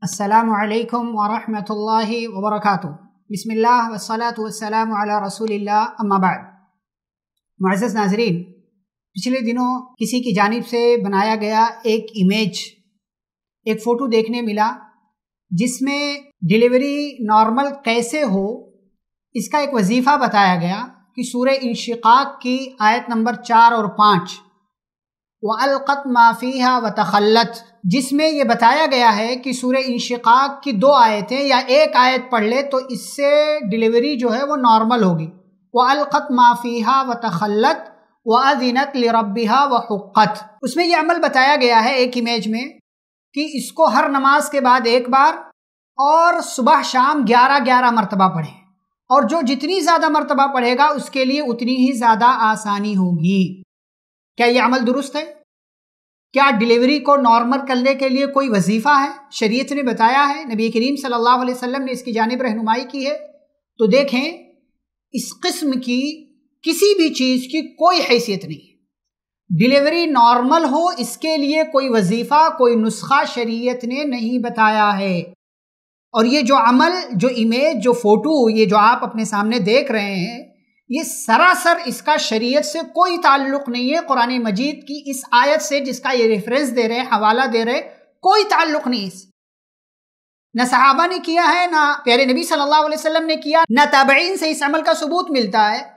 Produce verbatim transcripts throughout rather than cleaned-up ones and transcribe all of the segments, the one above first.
السلام علیکم ورحمۃ اللہ وبرکاتہ۔ بسم اللہ والصلاة والسلام علی رسول اللہ، اما بعد۔ معزز ناظرین، پچھلے دنوں کسی کی جانب سے بنایا گیا ایک امیج، ایک فوٹو دیکھنے ملا جس میں ڈیلیوری نارمل کیسے ہو اس کا ایک وظیفہ بتایا گیا کہ سورہ انشقاق کی آیت نمبر چار اور پانچ وَأَلْقَتْ مَا فِيهَا وَتَخَلَّتْ، جس میں یہ بتایا گیا ہے کہ سورہ انشقاق کی دو آیتیں یا ایک آیت پڑھ لے تو اس سے ڈیلیوری جو ہے وہ نارمل ہوگی۔ وَأَلْقَتْ مَا فِيهَا وَتَخَلَّتْ وَأَذِنَتْ لِرَبِّهَا وَحُقَّتْ، اس میں یہ عمل بتایا گیا ہے ایک امیج میں کہ اس کو ہر نماز کے بعد ایک بار اور صبح شام گیارہ گیارہ مرتبہ پڑھیں، اور جو جتنی زیادہ مرتبہ پڑھے گا اس کے لیے اتنی ہی زیادہ آسانی ہوگی۔ کیا یہ عمل درست ہے؟ کیا ڈیلیوری کو نارمل کرنے کے لیے کوئی وظیفہ ہے؟ شریعت نے بتایا ہے، نبی کریم صلی اللہ علیہ وسلم نے اس کی جانب رہنمائی کی ہے۔ تو دیکھیں، اس قسم کی کسی بھی چیز کی کوئی حیثیت نہیں۔ ڈیلیوری نارمل ہو اس کے لیے کوئی وظیفہ، کوئی نسخہ شریعت نے نہیں بتایا ہے۔ اور یہ جو عمل، جو امیج، جو فوٹو، یہ جو آپ اپنے سامنے دیکھ رہے ہیں، یہ سراسر اس کا شریعت سے کوئی تعلق نہیں ہے۔ قرآن مجید کی اس آیت سے جس کا یہ ریفرنس دے رہے ہیں، حوالہ دے رہے، کوئی تعلق نہیں اس، نہ صحابہ نے کیا ہے، نہ پیارے نبی صلی اللہ علیہ وسلم نے کیا، نہ تابعین سے اس عمل کا ثبوت ملتا ہے۔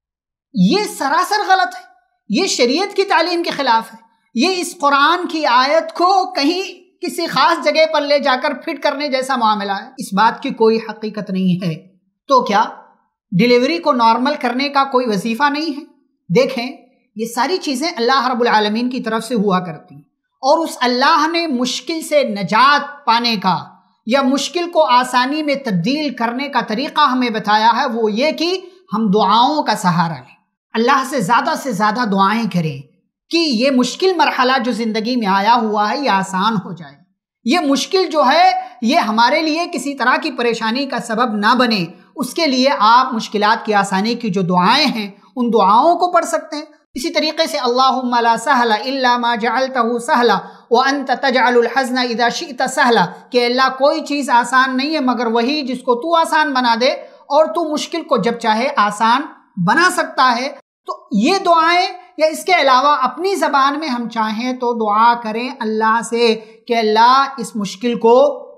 یہ سراسر غلط ہے، یہ شریعت کی تعلیم کے خلاف ہے۔ یہ اس قرآن کی آیت کو کہیں کسی خاص جگہ پر لے جا کر فٹ کرنے جیسا معاملہ ہے۔ اس بات کی کوئی حقیقت نہیں ہے۔ تو کیا ڈیلیوری کو نارمل کرنے کا کوئی وظیفہ نہیں ہے؟ دیکھیں، یہ ساری چیزیں اللہ رب العالمین کی طرف سے ہوا کرتی ہیں، اور اس اللہ نے مشکل سے نجات پانے کا یا مشکل کو آسانی میں تبدیل کرنے کا طریقہ ہمیں بتایا ہے، وہ یہ کہ ہم دعاؤں کا سہارا لیں، اللہ سے زیادہ سے زیادہ دعائیں کریں کہ یہ مشکل مرحلہ جو زندگی میں آیا ہوا ہے یہ آسان ہو جائے، یہ مشکل جو ہے یہ ہمارے لیے کسی طرح کی پریشانی کا سبب نہ بنے۔ اس کے لیے آپ مشکلات کی آسانی کی جو دعائیں ہیں ان دعاؤں کو پڑھ سکتے ہیں۔ اسی طریقے سے اللہم لا سہل الا ما جعلتہ سہلا وانت تجعل الحزن اذا شئت سہلا، کہ اللہ کوئی چیز آسان نہیں ہے مگر وہی جس کو تو آسان بنا دے، اور تو مشکل کو جب چاہے آسان بنا سکتا ہے۔ تو یہ دعائیں یا اس کے علاوہ اپنی زبان میں ہم چاہیں تو دعا کریں اللہ سے کہ اللہ اس مشکل کو،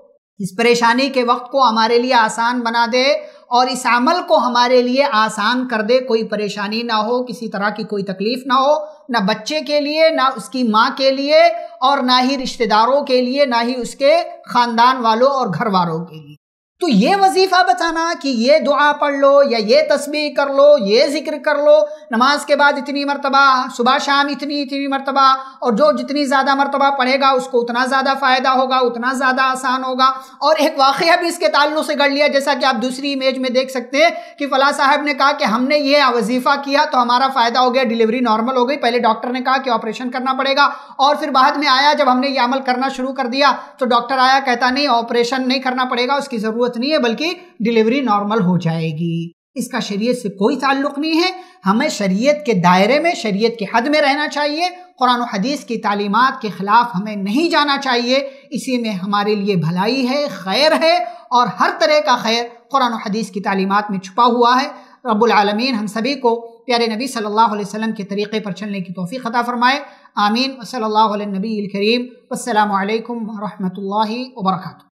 اس پریشانی کے وقت کو ہمارے لیے آسان بنا دے، اور اس عمل کو ہمارے لیے آسان کر دے، کوئی پریشانی نہ ہو، کسی طرح کی کوئی تکلیف نہ ہو، نہ بچے کے لیے، نہ اس کی ماں کے لیے، اور نہ ہی رشتہ داروں کے لیے، نہ ہی اس کے خاندان والوں اور گھر والوں کے لیے۔ تو یہ وظیفہ بتانا کہ یہ دعا پڑھ لو یا یہ تسبیح کر لو، یہ ذکر کر لو، نماز کے بعد اتنی مرتبہ، صبح شام اتنی اتنی مرتبہ، اور جو جتنی زیادہ مرتبہ پڑھے گا اس کو اتنا زیادہ فائدہ ہوگا، اتنا زیادہ آسان ہوگا۔ اور ایک واقعہ بھی اس کے تعلق سے گڑھ لیا، جیسا کہ آپ دوسری امیج میں دیکھ سکتے ہیں کہ فلاں صاحب نے کہا کہ ہم نے یہ وظیفہ کیا تو ہمارا فائدہ ہو گیا، ڈیلیوری نارمل ہو گئی۔ پہلے ڈاکٹر نے کہا کہ آپریشن کرنا پڑے گا، اور پھر بعد میں آیا جب ہم نے یہ عمل کرنا شروع کر دیا تو ڈاکٹر آیا کہتا نہیں، آپریشن نہیں کرنا پڑے گا، اس کی ضرورت نہیں ہے، بلکہ ڈیلیوری نارمل ہو جائے گی۔ اس کا شریعت سے کوئی تعلق نہیں ہے۔ ہمیں شریعت کے دائرے میں، شریعت کی حد میں رہنا چاہیے، قرآن و حدیث کی تعلیمات کے خلاف ہمیں نہیں جانا چاہیے۔ اسی میں ہمارے لیے بھلائی ہے، خیر ہے، اور ہر طرح کا خیر قرآن و حدیث کی تعلیمات میں چھپا ہوا ہے۔ رب العالمین ہم سبھی کو پیارے نبی صلی اللہ علیہ وسلم کے طریقے پر چلنے کی توفیق عطا فرمائے، آمین۔ وصلی اللہ علیہ النبی الکریم، والسلام علیکم ورحمۃ اللہ وبرکاتہ۔